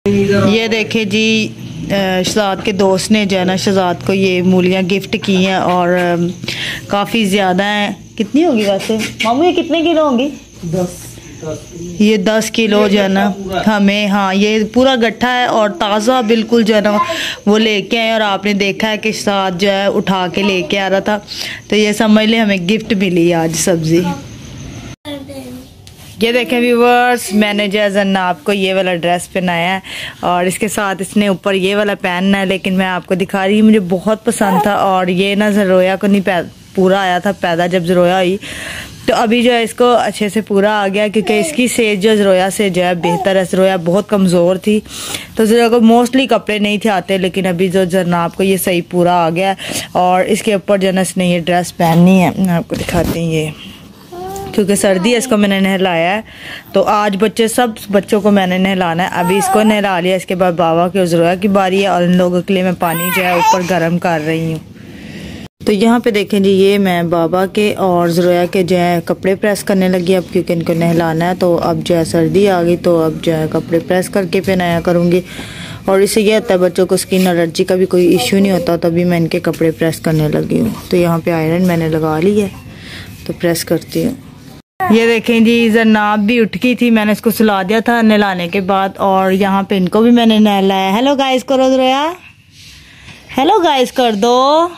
ये देखे जी, शहजाद के दोस्त ने जो है ना शहजाद को ये मूलियाँ गिफ्ट की हैं और काफ़ी ज़्यादा हैं। कितनी होगी वैसे मामू, ये कितने किलो होंगी? 10 ये 10 किलो जो है ना हमें, हाँ ये पूरा गट्ठा है और ताज़ा बिल्कुल जो है ना वो लेके आए। और आपने देखा है कि शहजाद जो है उठा के लेके आ रहा था, तो ये समझ ले हमें गिफ्ट मिली आज सब्ज़ी। ये देखें व्यूवर्स, मैंने जो है जन्नाब को ये वाला ड्रेस पहनाया है और इसके साथ इसने ऊपर ये वाला पहनना है, लेकिन मैं आपको दिखा रही हूँ, मुझे बहुत पसंद था। और ये ना ज़रोया को नहीं पूरा आया था पैदा, जब ज़रोया हुई तो अभी जो है इसको अच्छे से पूरा आ गया, क्योंकि इसकी सेज जो ज़रोया से जो है बेहतर है। ज़रोया बहुत कमज़ोर थी तो ज़रोया को मोस्टली कपड़े नहीं थे आते, लेकिन अभी जो जन्नाब को ये सही पूरा आ गया और इसके ऊपर जो है इसने ये ड्रेस पहननी है। मैं आपको दिखाती हूँ, ये क्योंकि सर्दी है, इसको मैंने नहलाया है तो आज सब बच्चों को मैंने नहलाना है। अभी इसको नहला लिया, इसके बाद बाबा के ज़रोया की बारी है और इन लोगों के लिए मैं पानी जो है ऊपर गर्म कर रही हूँ। तो यहाँ पे देखें जी, ये मैं बाबा के और ज़रोया के जो है कपड़े प्रेस करने लगी अब, क्योंकि इनको नहलाना है। तो अब जो है सर्दी आ गई तो अब जो है कपड़े प्रेस करके पहनाया करूँगी। और इससे ये होता है बच्चों को स्किन एलर्जी का भी कोई इशू नहीं होता, तभी मैं इनके कपड़े प्रेस करने लगी हूँ। तो यहाँ पे आयरन मैंने लगा ली है तो प्रेस करती हूँ। ये देखें जी, जन्नाब भी उठ गई थी, मैंने इसको सुला दिया था नहलाने के बाद और यहाँ पे इनको भी मैंने नहलाया। हेलो गाइस करो ज़रोया, हेलो गाइस कर दो,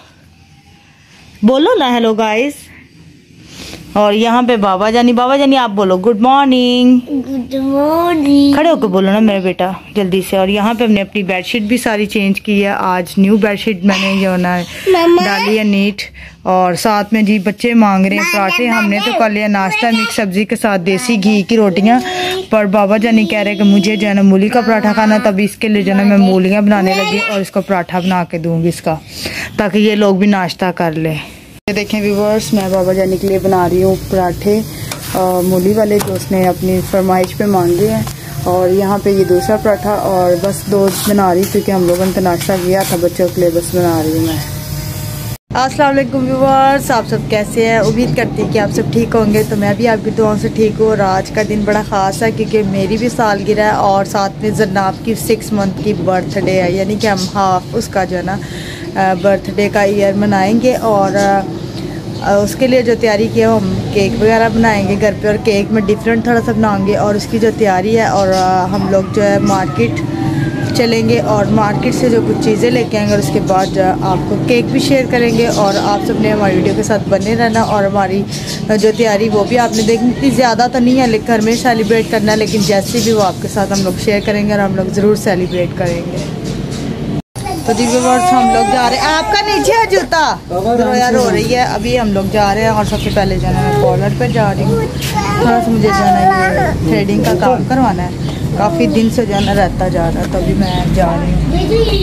बोलो ना हेलो गाइस। और यहाँ पे बाबा जानी आप बोलो गुड मॉर्निंग। गुड मॉर्निंग, खड़े होकर बोलो ना मेरे बेटा जल्दी से। और यहाँ पे हमने अपनी बेडशीट भी सारी चेंज की है, आज न्यू बेडशीट मैंने जो ना डाली है नीट। और साथ में जी बच्चे मांग रहे हैं पराठे, हमने तो कर लिया नाश्ता मिक्स सब्जी के साथ देसी घी की रोटियां, पर बाबा जानी कह रहे कि मुझे जो है ना मूली का पराठा खाना, तभी इसके लिए जो है मैं मूलियाँ बनाने लगी और इसको पराठा बना के दूंगी इसका, ताकि ये लोग भी नाश्ता कर ले। ये देखें व्यूवर्स, मैं बाबा जानी के लिए बना रही हूँ पराठे मूली वाले, जो उसने अपनी फरमाइश पे मांगे हैं। और यहाँ पे ये दूसरा पराठा और बस 2 बना रही, क्योंकि हम लोगों ने तो नाश्ता किया था बच्चों के लिए, बस बना रही हूँ मैं। अस्सलाम वालेकुम व्यूवर्स, आप सब कैसे हैं? उम्मीद करती हूँ कि आप सब ठीक होंगे। तो मैं भी आपकी दुआओं से ठीक हूँ। और आज का दिन बड़ा ख़ास है क्योंकि मेरी भी सालगिरह है और साथ में जन्नाब की 6 मंथ की बर्थडे है, यानी कि हम हाफ उसका जो है ना बर्थडे का ईयर मनाएंगे। और उसके लिए जो तैयारी की है, हम केक वगैरह बनाएंगे घर पे और केक में डिफरेंट थोड़ा सा बनाएंगे और उसकी जो तैयारी है। और हम लोग जो है मार्केट चलेंगे और मार्केट से जो कुछ चीज़ें लेके आएंगे और उसके बाद जो है आपको केक भी शेयर करेंगे। और आप सब ने हमारी वीडियो के साथ बने रहना और हमारी जो तैयारी वो भी आपने देखनी। इतनी ज़्यादा तो नहीं है, लेकिन घर में सेलिब्रेट करना है, लेकिन जैसे भी वो आपके साथ हम लोग शेयर करेंगे और हम लोग ज़रूर सेलिब्रेट करेंगे। तो दी व्यूअर्स, हम लोग जा रहे हैं, आपका नीचे है जूता, ज़रोया रो रही है। अभी हम लोग जा रहे हैं और सबसे पहले जाना है पार्लर पे जा रही हूँ, थोड़ा सा मुझे जाना है थ्रेडिंग का काम करवाना है, काफ़ी दिन से जाना रहता जा रहा है, तो अभी मैं जा रही हूँ।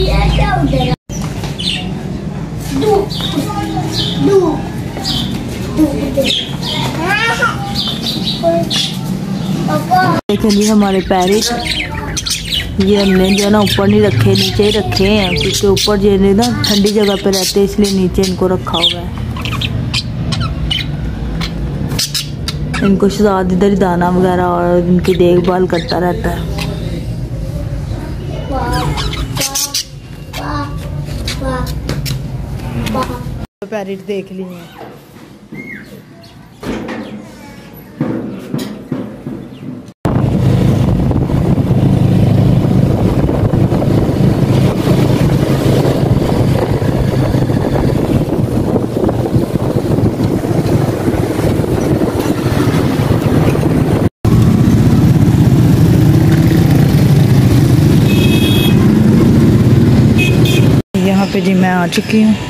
देखिए हमारे पैरिस, ये हमने जो है ना ऊपर नहीं रखे, नीचे ही रखे हैं, क्योंकि ऊपर जो है ना ठंडी जगह पे रहते हैं, इसलिए नीचे इनको रखा हुआ है। इनको शहजाद इधर ही दाना वगैरह और इनकी देखभाल करता रहता है। पैरेट देख ली है। यहाँ पे जी मैं आ चुकी हूँ।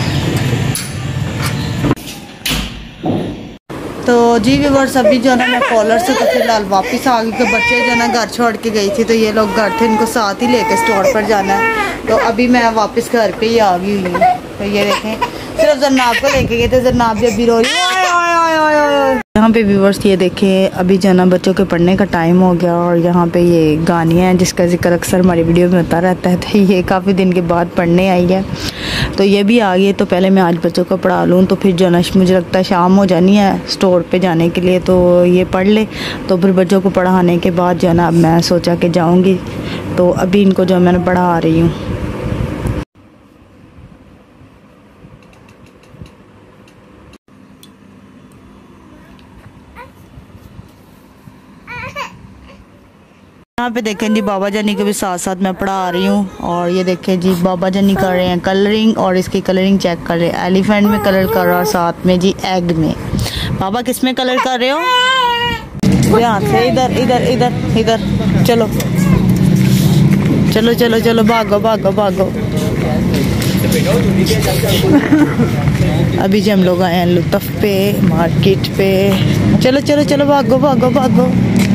तो जी व्यूअर्स, अभी जो है ना मैं कॉलर से तो फिलहाल वापस आ गई, कि बच्चे जो है ना घर छोड़ के गई थी, तो ये लोग घर थे, इनको साथ ही लेके स्टोर पर जाना है। तो अभी मैं वापस घर पे ही आ गई हुई हूँ। तो ये देखें, सिर्फ जन्नाब को लेके गए थे, जन्नाब भी अभी रो रही है। यहाँ पे व्यूअर्स ये देखें, अभी जो ना बच्चों के पढ़ने का टाइम हो गया और यहाँ पे ये गानियाँ हैं जिसका जिक्र अक्सर हमारी वीडियो में होता रहता है। तो ये काफ़ी दिन के बाद पढ़ने आई है, तो ये भी आ गई। तो पहले मैं आज बच्चों को पढ़ा लूँ, तो फिर जो ना मुझे लगता है शाम हो जानी है स्टोर पे जाने के लिए, तो ये पढ़ ले, तो फिर बच्चों को पढ़ाने के बाद जो ना अब मैं सोचा कि जाऊँगी। तो अभी इनको जो मैंने पढ़ा रही हूँ। यहाँ पे देखें जी बाबा जानी को भी साथ साथ मैं पढ़ा रही हूँ। और ये देखें जी बाबा जानी कर रहे हैं कलरिंग, और इसकी कलरिंग चेक कर रहे हैं। एलिफेंट में कलर कर रहा है, साथ में जी एग में। बाबा किस में कलर कर रहे हो? ध्यान से, इधर इधर इधर इधर, चलो चलो चलो चलो, भागो भागो भागो। अभी जी हम लोग आए हैं लुत्फ पे, मार्केट पे। चलो चलो चलो, भागो भागो भागो।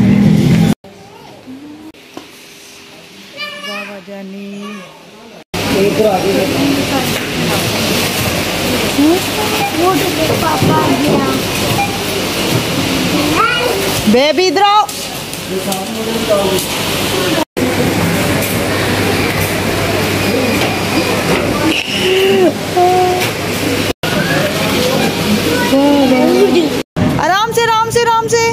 बेबी इधर आओ। आराम से आराम से आराम से।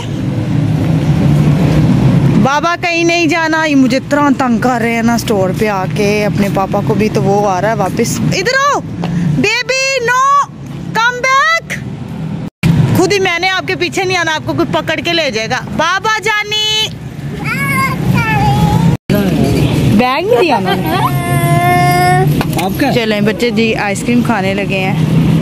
बाबा कहीं नहीं जाना, ये मुझे इतना तंग कर रहे हैं ना स्टोर पे आके। अपने पापा को भी तो वो आ रहा है वापस। इधर आओ बेबी, नो कम बैक। खुद ही मैंने आपके पीछे नहीं आना, आपको कुछ पकड़ के ले जाएगा। बाबा जानी बैग नहीं दिया आपका। चलें बच्चे जी आइसक्रीम खाने लगे हैं।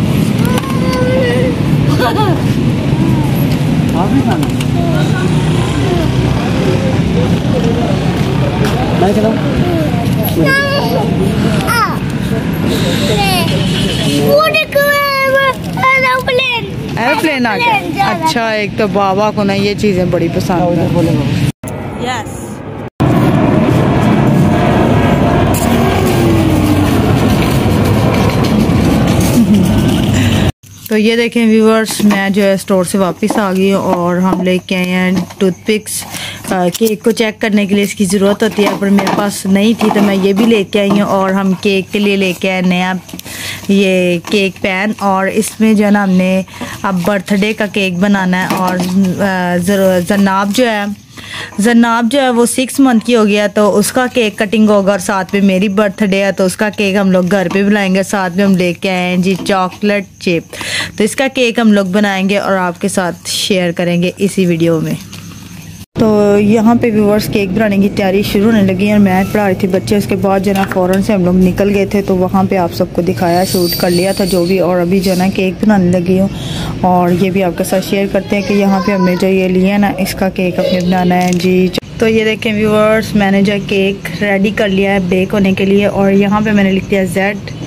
एरोप्लेन आ गया। अच्छा, एक तो बाबा को ना ये चीजें बड़ी पसंद है। यस, तो ये देखें व्यूअर्स, मैं जो है स्टोर से वापस आ गई हूँ और हम लेके आए हैं टूथपिक्स। केक को चेक करने के लिए इसकी ज़रूरत होती है, पर मेरे पास नहीं थी तो मैं ये भी लेके आई हूँ। और हम केक के लिए लेके आए नया ये केक पैन, और इसमें जो है ना हमने अब बर्थडे का केक बनाना है। और जन्नाब जो है वो 6 मंथ की हो गया, तो उसका केक कटिंग होगा। और साथ में मेरी बर्थडे है तो उसका केक हम लोग घर पे बनाएंगे। साथ में हम लेके आए हैं जी चॉकलेट चिप, तो इसका केक हम लोग बनाएंगे और आपके साथ शेयर करेंगे इसी वीडियो में। तो यहाँ पे व्यूअर्स केक बनाने की तैयारी शुरू होने लगी है और मैं पढ़ा रही थी बच्चे। उसके बाद जो ना फ़ौरन से हम लोग निकल गए थे, तो वहाँ पे आप सबको दिखाया, शूट कर लिया था जो भी। और अभी जो ना केक बनाने लगी हूँ और ये भी आपके साथ शेयर करते हैं कि यहाँ पे हमने जो ये लिया ना, इसका केक अपने बनाना है जी। तो ये देखें व्यूअर्स, मैंने जो केक रेडी कर लिया है बेक होने के लिए। और यहाँ पे मैंने लिख दिया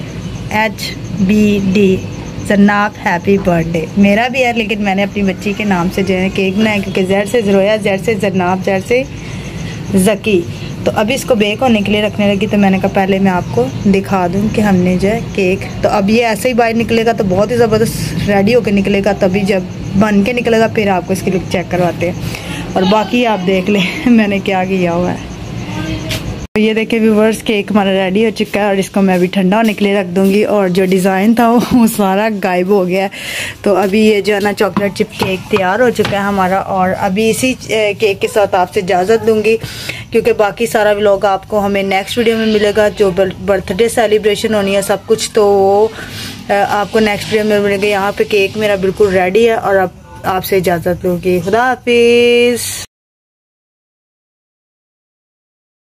ZHBD जन्नाब हैप्पी बर्थडे। मेरा भी है, लेकिन मैंने अपनी बच्ची के नाम से जो है केक बनाया, क्योंकि जेड से ज़रोया, जेड से जन्नाब, जेड से ज़की। तो अभी इसको बेक होने के लिए रखने लगी, तो मैंने कहा पहले मैं आपको दिखा दूं कि हमने जो है केक, तो अब ये ऐसे ही बाहर निकलेगा तो बहुत ही ज़बरदस्त रेडी होकर निकलेगा, तभी जब बन के निकलेगा फिर आपको इसकी लुक चेक करवाते हैं। और बाकी आप देख लें मैंने क्या किया हुआ है। तो ये देखें व्यूवर्स, केक हमारा रेडी हो चुका है और इसको मैं अभी ठंडा होने के लिए रख दूंगी। और जो डिज़ाइन था वो सारा गायब हो गया है। तो अभी ये जो है ना चॉकलेट चिप केक तैयार हो चुका है हमारा। और अभी इसी केक के साथ आपसे इजाज़त दूंगी, क्योंकि बाकी सारा व्लॉग आपको हमें नेक्स्ट वीडियो में मिलेगा। जो बर्थडे सेलिब्रेशन होनी है सब कुछ, तो वो आपको नेक्स्ट वीडियो में मिलेगा। यहाँ पे केक मेरा बिल्कुल रेडी है और अब आपसे इजाज़त लूँगी। खुदा हाफिज़।